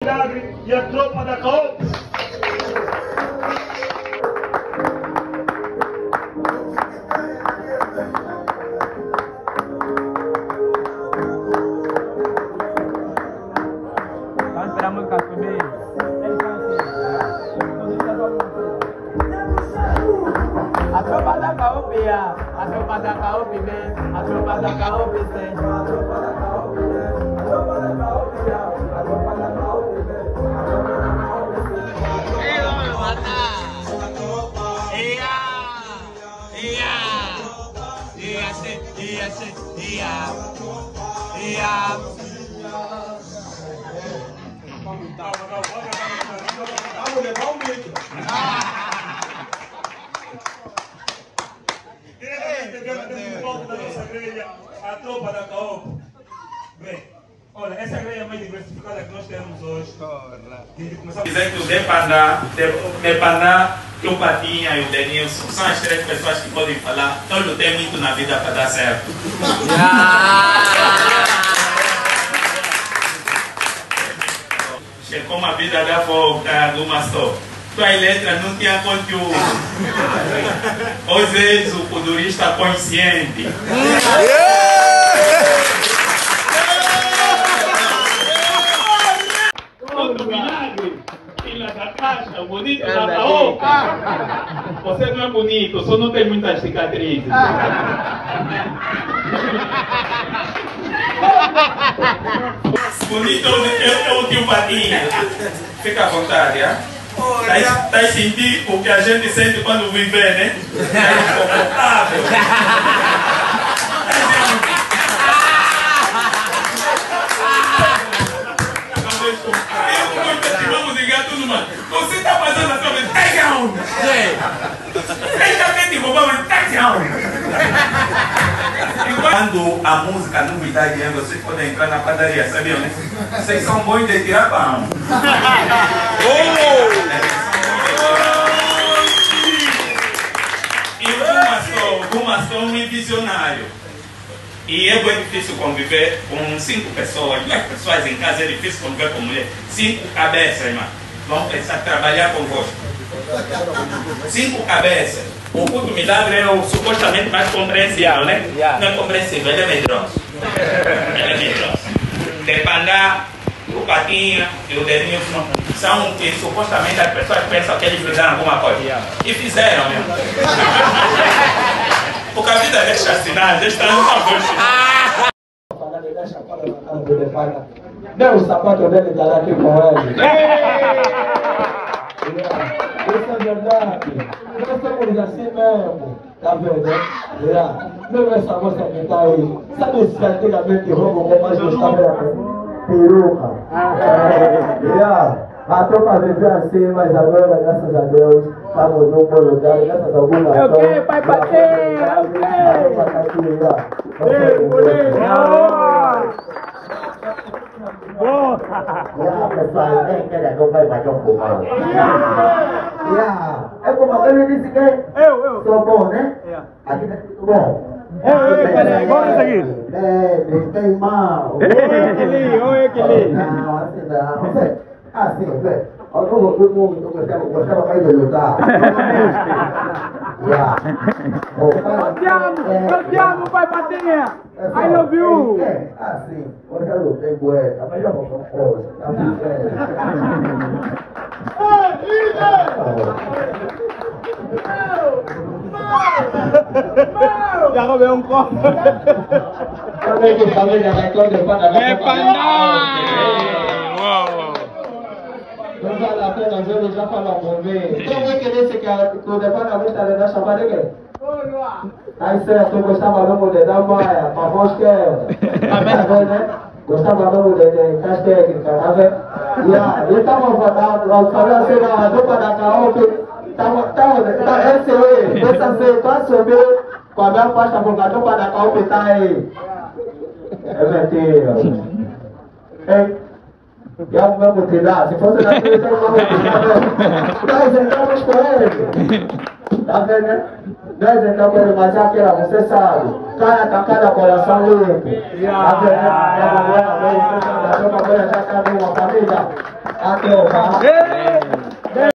Milagre e a tropa da Caope. A tropa da Caope, a tropa da Caope vem, a tropa da Caope vem, a tropa da Caope vem, a tropa da Caope vem, a tropa da Caope vem, a tropa da Caope vem. Ei, vamos matar! Vamos levar um mito. A tropa da Caope. Bem, olha, essa é a grelha mais diversificada que nós temos hoje. Dizer que o Depandá, que o Patinha e o Denilson são as três pessoas que podem falar. Eu lutei muito na vida para dar certo. Chegou uma vida da volta do Mastor. Tuas letras não tinham conteúdo. Hoje és o culturista consciente. Outro milagre. Filha da caixa, bonito da Caope. Você não é bonito, só não tem muitas cicatrizes. Bonito é o tio Patinha. Fica à vontade, hein? Tá sentindo o que a gente sente quando vive, né? É inconfortável. Vamos ligar tudo, mano. Você tá fazendo a sua vida. Quando a música não me dá dinheiro, vocês podem entrar na padaria, sabiam, né? Vocês são bons de tirar pão. E o Mastor é um visionário. E é muito difícil conviver com 5 pessoas, 2 pessoas em casa, é difícil conviver com mulher. 5 cabeças, irmão. Vamos pensar em trabalhar convosco. 5 cabeças. O culto milagre é o supostamente mais compreensível, né? Não é compreensível, ele é medroso. Ele é medroso. Depandá, o Patinha e o Denilson são que supostamente as pessoas pensam que eles fizeram alguma coisa. E fizeram mesmo. Porque a vida deixa assinar, deixa estar numa voz. Meu, o sapato dele está aqui com ele. Isso é verdade. Nós somos assim mesmo. Tá vendo? Não essa moça que tá aí. Sabe se antigamente roubo como mais gostava era peruca? A tropa viveu assim, mas agora, graças a Deus, estamos num bom lugar, graças a alguma coisa. Ok, pai Patinha, pessoal, nem quer que vai bater um pouco. É como ele disse que eu sou bom, né? Aqui tá tudo bom. Vamos seguir. Tem mal. Oi, Kelly. Não, assim não. Assim, velho. Eu gostava mais de lutar. Eu te amo, pai Patinha. I love you. Assim, eu já lutei com ela, mas já vou com coisa. Já roubei um copo. É Pandá! Não vale a pena ver, ele já falou por mim. Quem vai querer se que o departamento da chamada de quem? Aí certo, eu gostava mesmo de dar maia, para vós que tá vendo, né? Gostava mesmo de das técnicas, tá vendo? Eu estava falando assim na dupla da Caope, esse aí, essa feita subiu com a minha pasta, porque a dupla da Caope tá aí. É mentira. Ei. Já vamos tirar, se fosse na frente, vamos tirar. Nós entramos com ele. Tá vendo, né? Nós entramos mais aquela, você sabe. Cara atacada, coração limpo. A mulher já tá uma família. Até o